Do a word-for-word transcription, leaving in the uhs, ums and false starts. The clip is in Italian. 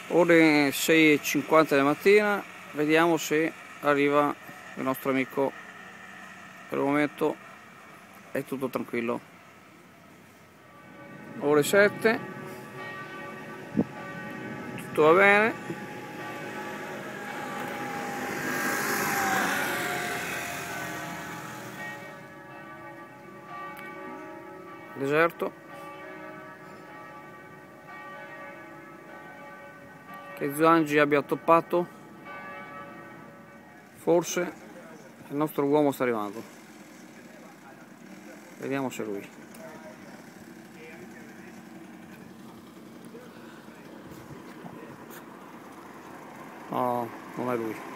Ore sei e cinquanta della mattina, vediamo se arriva il nostro amico. Per il momento è tutto tranquillo. Ore sette, tutto va bene. Deserto. Che Zuangi abbia toppato, forse il nostro uomo sta arrivando, vediamo se è lui. No, non è lui.